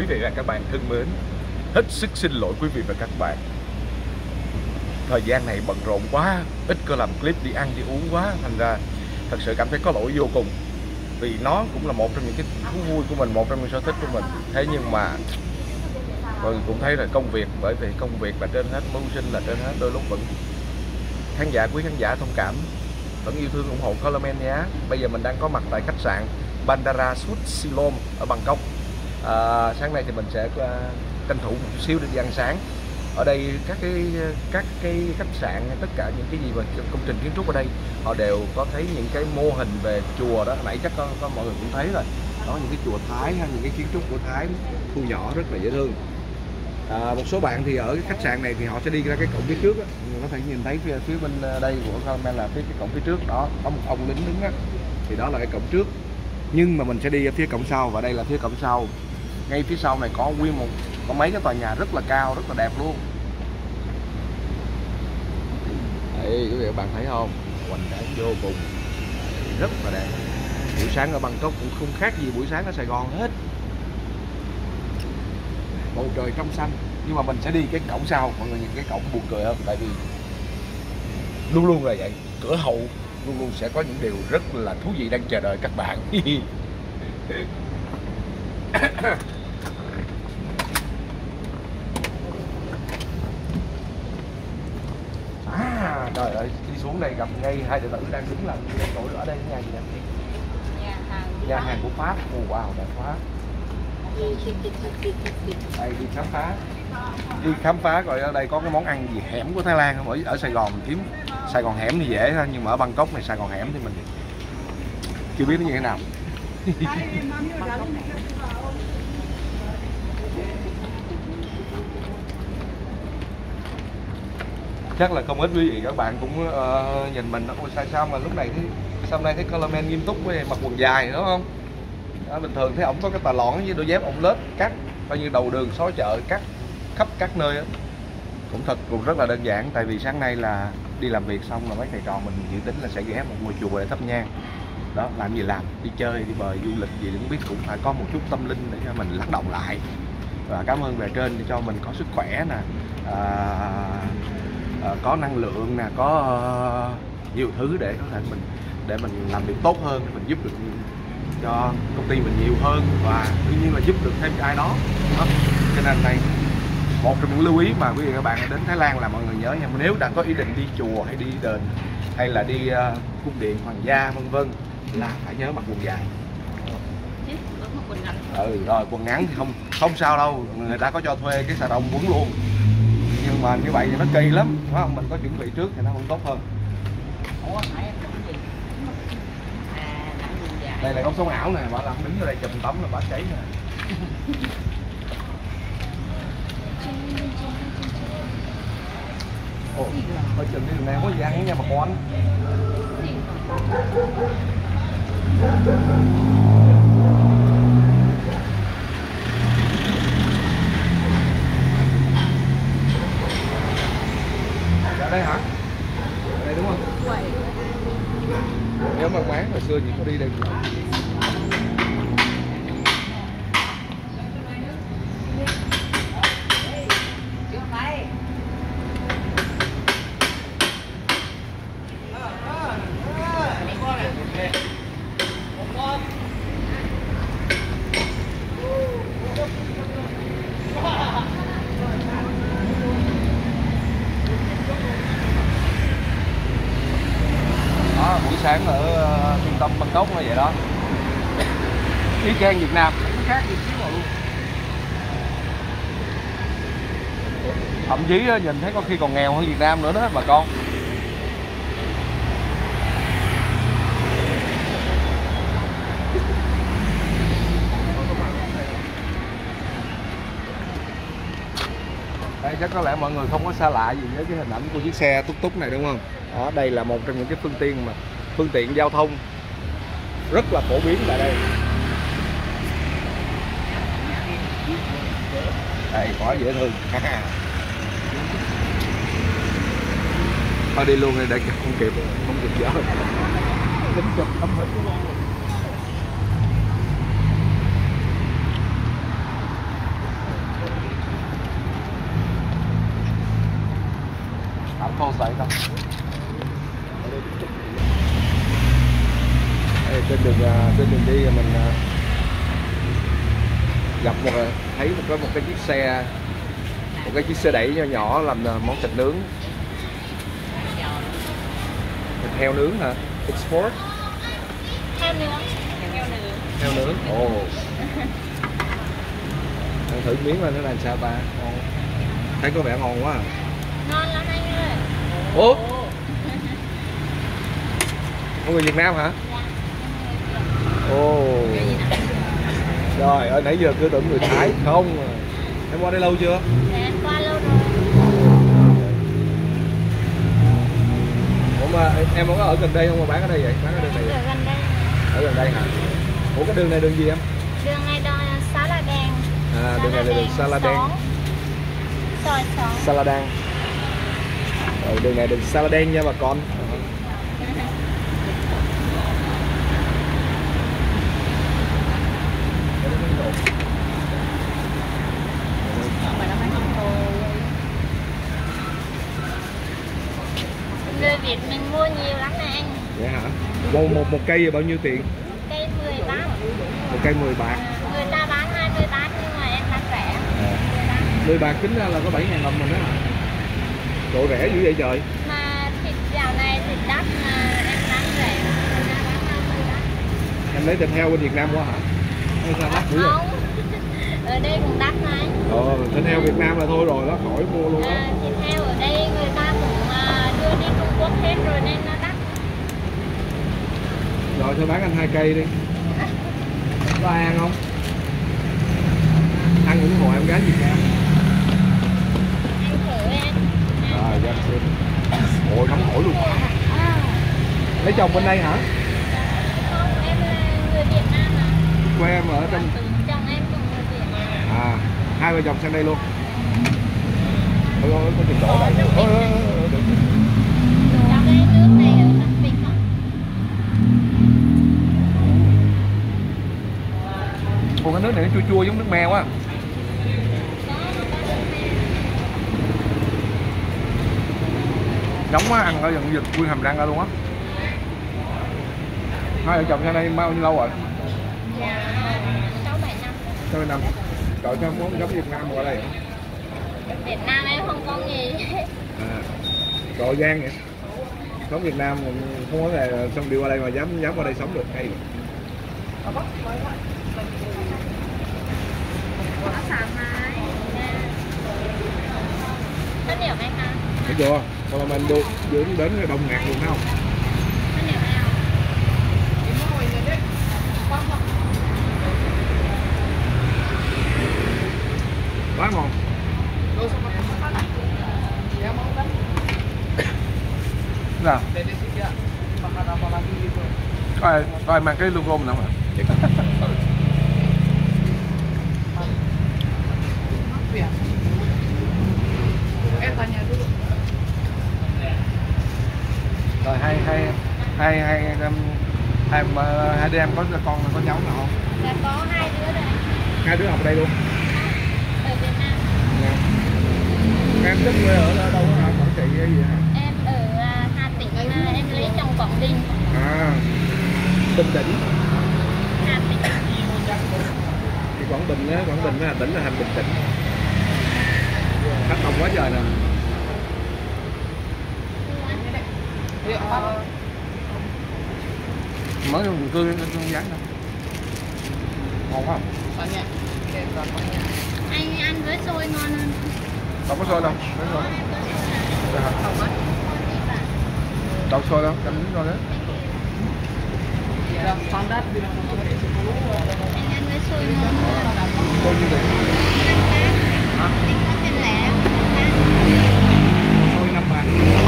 Quý vị và các bạn thân mến, hết sức xin lỗi quý vị và các bạn. Thời gian này bận rộn quá, ít có làm clip đi ăn đi uống quá, thành ra thật sự cảm thấy có lỗi vô cùng. Vì nó cũng là một trong những cái thú vui của mình, một trong những sở thích của mình. Thế nhưng mà mọi người cũng thấy là công việc, bởi vì công việc là trên hết, mưu sinh là trên hết, đôi lúc vẫn quý khán giả thông cảm, vẫn yêu thương ủng hộ Colorman nhé. Bây giờ mình đang có mặt tại khách sạn Bandara Suite Siloam ở Bangkok. Sáng nay thì mình sẽ tranh thủ một xíu để đi ăn sáng. Ở đây các cái khách sạn, tất cả những cái gì mà công trình kiến trúc ở đây họ đều có thấy những cái mô hình về chùa đó. Nãy chắc có mọi người cũng thấy rồi đó, những cái chùa Thái hay những cái kiến trúc của Thái thu nhỏ rất là dễ thương. Một số bạn thì ở cái khách sạn này thì họ sẽ đi ra cái cổng phía trước á, mình có thể nhìn thấy phía bên đây của Colorman là cái cổng phía trước đó có một ông lính đứng á, thì đó là cái cổng trước. Nhưng mà mình sẽ đi ở phía cổng sau, và đây là phía cổng sau. Ngay phía sau này có có mấy cái tòa nhà rất là cao, rất là đẹp luôn. Đây quý vị các bạn thấy không, hoành tráng vô cùng, rất là đẹp. Buổi sáng ở Bangkok cũng không khác gì buổi sáng ở Sài Gòn hết. Bầu trời trong xanh. Nhưng mà mình sẽ đi cái cổng sau, mọi người nhìn cái cổng buồn cười hơn, tại vì luôn luôn là vậy, cửa hậu luôn luôn sẽ có những điều rất là thú vị đang chờ đợi các bạn. Trời ơi, đi xuống đây gặp ngay hai đệ tử đang đứng làm chỗ ở đây. Nhà gì nè? Nhà hàng của Pháp. Wow, đẹp quá. Đây đi khám phá coi ở đây có cái món ăn gì hẻm của Thái Lan không. Ở Sài Gòn mình kiếm Sài Gòn hẻm thì dễ thôi, nhưng mà ở Bangkok này Sài Gòn hẻm thì mình chưa biết nó như thế nào. Chắc là không ít quý vị các bạn cũng nhìn mình nó sao mà lúc này sau này thấy Colorman nghiêm túc với mặc quần dài đúng không? Bình thường thấy ổng có cái tà lọn với đôi dép ổng lết cắt bao nhiêu đầu đường xó chợ, cắt khắp các nơi đó. Cũng rất là đơn giản, tại vì sáng nay là đi làm việc xong là mấy thầy trò mình dự tính là sẽ ghé một ngôi chùa để thắp nhang. Đó, làm gì làm, đi chơi đi bời du lịch gì cũng biết cũng phải có một chút tâm linh để cho mình lắng động lại. Và cảm ơn bề trên để cho mình có sức khỏe nè, có năng lượng nè, có nhiều thứ để có thể mình làm việc tốt hơn, mình giúp được cho công ty mình nhiều hơn, và đương nhiên là giúp được thêm ai đó. Cho nên này một trong những lưu ý mà quý vị các bạn đến Thái Lan là mọi người nhớ nha, nếu đang có ý định đi chùa hay đi đền hay là đi cung điện hoàng gia vân vân là phải nhớ mặc quần dài. Rồi quần ngắn thì không sao đâu, người ta có cho thuê cái xà đông quấn luôn, nhưng mà như vậy thì nó kỳ lắm, phải không? Mình có chuẩn bị trước thì nó vẫn tốt hơn. Đây là góc sống ảo nè, bà làm đứng ở đây chùm tấm là bà cháy nè. Ồ, coi chừng đi đường này có gì ăn nha bà con. Ở đây hả? Ở đây đúng không? Nhớ mang máng hồi xưa chị có đi đây. Buổi sáng ở trung tâm Bangkok như vậy đó, y chang Việt Nam, không khác gì xíu nào luôn. Thậm chí nhìn thấy có khi còn nghèo hơn Việt Nam nữa đó bà con. Đây chắc có lẽ mọi người không có xa lạ gì với cái hình ảnh của chiếc xe túc túc này đúng không? Đó, đây là một trong những cái phương tiện giao thông rất là phổ biến tại đây. Đây, quá dễ thương. Thôi đi luôn đi để không kịp dỡ. Tính chụp tấm hình. pause lại không? Đây, trên đường đi mình gặp thấy một cái chiếc xe đẩy nhỏ nhỏ làm món thịt nướng, thịt heo nướng hả? Export heo nướng. Ồ, ăn thử miếng là nó làm sao ta? Ngon, thấy có vẻ ngon quá à. Ngon lắm anh ơi. Ủa, người Việt Nam hả? Ồ, rồi ở nãy giờ cứ tưởng người Thái không. Em qua đây lâu chưa? Dạ, em qua lâu rồi. Ủa mà em có ở gần đây không mà bán ở đây vậy? Bán ở đường này vậy? Ở gần đây. Ở gần đây hả? Ủa cái đường này đường gì em? Đường này đường Saladan. À, đường này là đường Saladan. Sỏi xóm. Saladan. Đường này đường Saladan nha bà con. Người Việt mình mua nhiều lắm nè anh. Vậy hả? Một cây bao nhiêu tiền? Cây 10 bát. Một cây 10 bạc. Người ta bán 20 bát nhưng mà em bán rẻ. 10 bạc tính ra là có 7.000 đồng mình đó. Độ rẻ dữ vậy trời. Mà thịt dạo này thịt đắt mà em bán rẻ. Người ta bán 20 bát. Em lấy thịt heo bên Việt Nam quá hả? Hay sao đắt dữ vậy? Không. Ở đây cũng đắt này. Thịt heo Việt Nam là thôi rồi đó, khỏi mua luôn đó. Thịt heo ở đây người ta cũng đưa đi Trung Quốc hết rồi nên nó đắt. Rồi thôi bán anh 2 cây đi. Có ai ăn không? Ăn ủng hộ em gái Việt Nam. Ăn thử em. Rồi, dạ xin. Ôi nóng hổi luôn. Lấy chồng bên đây hả? Không, em là người Việt Nam mà. Quê em ở trong... Chồng em cũng người Việt. À, hai vợ chồng sang đây luôn. Ôi ôi, có chừng đổ đây. Trong cái nước này ở Thành Vinh không? Ủa cái nước này nó chua chua giống nước me quá. Nóng quá, ăn ở dần giật nguyên hàm răng ra luôn á. Hai vợ chồng sang đây bao nhiêu lâu rồi? Dạ, 6-7 năm. 6-7 năm. Trời sao món giống Việt Nam qua đây? Việt Nam em không có nghề. À, trời gan vậy. Sống Việt Nam không có thể xong đi qua đây mà dám qua đây sống được hay. Có sáng mai. Rất nhiều anh hả? Thấy chưa? Còn mình được đến Đông Ngạc luôn thấy không? Rất nhiều nào? Quá ngon. Nào. Coi mang cái logo mình không ạ? Rồi hai đứa em có con có cháu nào không? Dạ có 2 đứa rồi. 2 đứa học ở đây luôn. Ở Việt Nam. Em thích quê ở đâu hả? Quảng Trị hay gì hả? Em ở Hà Tĩnh mà em lấy chồng Quảng Bình. À, Bình Định. Hà Tĩnh. Thì Quảng Bình á, Hà Tĩnh là thành Bình Định. Khách đông quá trời nè. Mới dùng cưa không dán đâu. Ngon quá. Anh ăn với xôi ngon hơn. Đâu có xôi đâu. Đâu xôi đâu, em muốn rồi đó. Anh ăn với xôi ngon hơn. Xôi như vậy. Hả? Anh có tiền lẻ không? Xôi 5 bạc.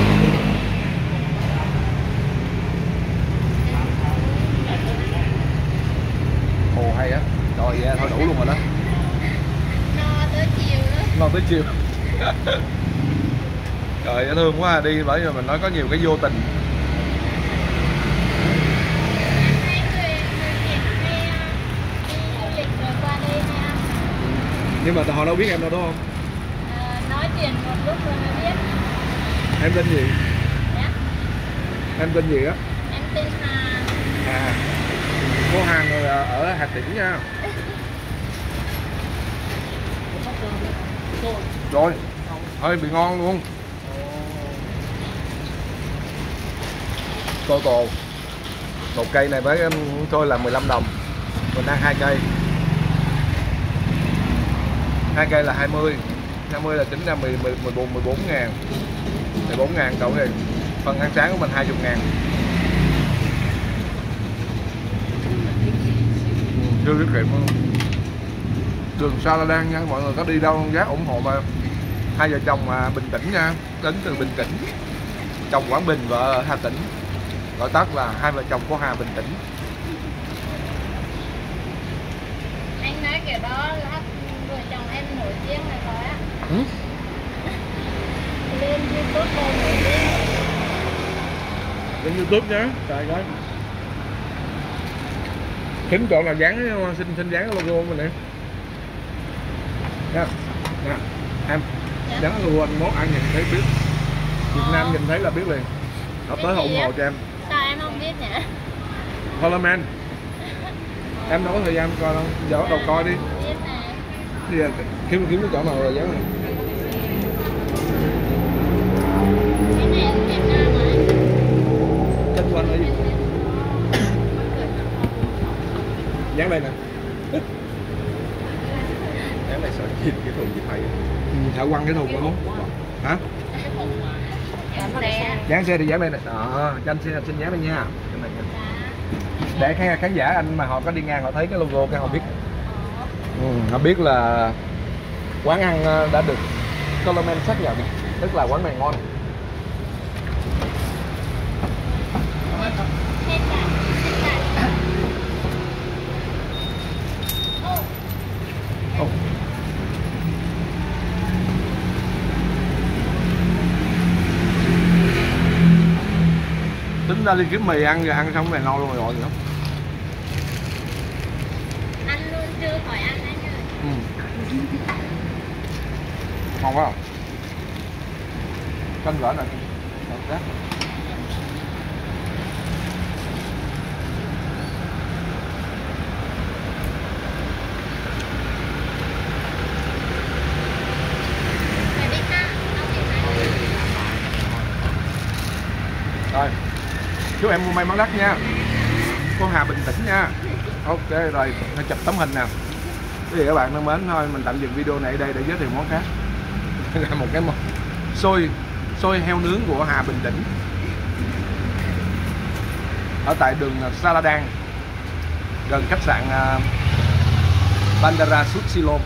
Ồ hay á. Rồi vậy thôi đủ luôn rồi đó. No tới chiều đó. No tới chiều. Trời dễ thương quá đi bởi vì mình nói có nhiều cái vô tình. Hai người Việt hay đi du lịch rồi qua đây hay ăn. Nhưng mà họ đâu biết em đâu đúng không? Nói chuyện một lúc rồi mới biết. Em tên gì? Dạ. Em tên gì á? Em tên Hà. À, cô Hằng ở Hà Tĩnh nha. Rồi, hơi bị ngon luôn. Total một cây này với tôi là 15 đồng. Mình ăn 2 cây. 2 cây là 20. 20 là tính ra 14 ngàn. 14 ngàn cộng thì phần ăn sáng của mình 20 ngàn. Chưa tiết kiệm luôn. Đường Saladan nha, mọi người có đi đâu ghé ủng hộ mà hai vợ chồng mà Bình Tĩnh nha, đến từ Bình Tĩnh, chồng Quảng Bình vợ Hà Tĩnh, gọi tắt là hai vợ chồng của Hà Bình Tĩnh. Anh nói kiểu đó là vợ chồng em nổi tiếng rồi thôi á. Lên YouTube rồi nổi tiếng. Lên YouTube nhá, trời ơi. Kính chọn là dán, xin dán logo của mình nè. Nha, nè, em dán logo anh món ăn nhìn thấy biết. Việt Nam nhìn thấy là biết liền. Nó tới ủng hộ cho em. Sao em không biết nhỉ? Parliament. Em đâu có thời gian coi đâu, giờ bắt đầu coi đi. Biết nè. Bây giờ kiếm cái chỗ nào rồi dán này. Cái này Việt Nam hả? Kinh quanh ở gì? Dán đây nè. Dán này sợ nhìn cái thùng gì thầy. Thả quăng cái thùng luôn. Hả? Dán xe thì dán đây nè. Đó, cho anh xin dán đây nha. Để khán giả anh mà họ có đi ngang họ thấy cái logo cái họ biết. Họ biết là quán ăn đã được Coleman xác nhận, tức là quán này ngon. Tính ra đi kiếm mì ăn rồi ăn xong về no luôn rồi nữa. Ăn luôn chưa khỏi ăn anh ơi. Ngon quá không? Canh gỏi này. Đấy. Rồi, chúc em mua may mắn đắt nha. Cô Hà Bình Tĩnh nha. Ok rồi, nó chụp tấm hình nè. Quý vị các bạn thân mến, thôi mình tạm dừng video này ở đây để giới thiệu món khác. Là một cái món xôi heo nướng của Hà Bình Tĩnh. Ở tại đường Saladan, gần khách sạn Bandara Sud Silom.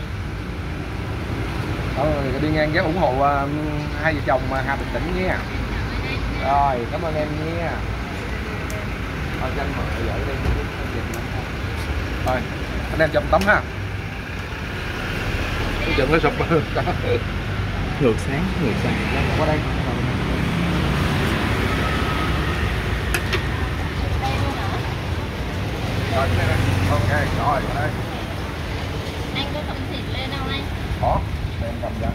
Đi ngang ghé ủng hộ hai vợ chồng Hà Bình Tĩnh nha. Rồi, cảm ơn em nha. Thôi cho anh mở vợ đây. Rồi, anh em chồng tắm ha. Cái chừng nó sụp. Ngược sáng Qua đây. Rồi, ok, rồi, qua đây. Anh có cầm thịt lên không anh? Có, để em cầm ra.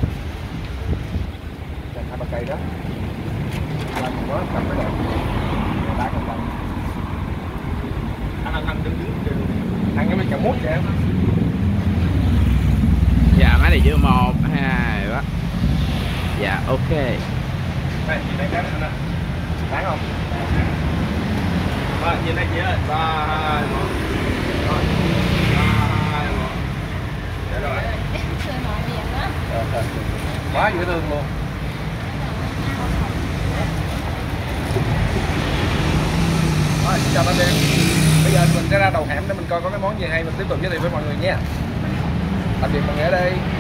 Cầm 2-3 cây đó. Làm một bớt cầm cái đẹp. Đá cầm cầm. Ăn đứng. Ăn cái mấy chả mút vậy em. Dạ máy này chưa 1, 2 đó. Dạ ok. Đây, chị đang anh nè. Đáng không? Rồi, nhìn đây chị ơi. 3, 2, 1. Rồi. 3, 2, 1. Dạ rồi. Chưa nói miệng đó. Quá dễ thương luôn. Rồi, xin chào anh em. Bây giờ mình sẽ ra đầu hẻm để mình coi có cái món gì hay mình tiếp tục giới thiệu với mọi người nha. Tạm biệt mọi người ở đây.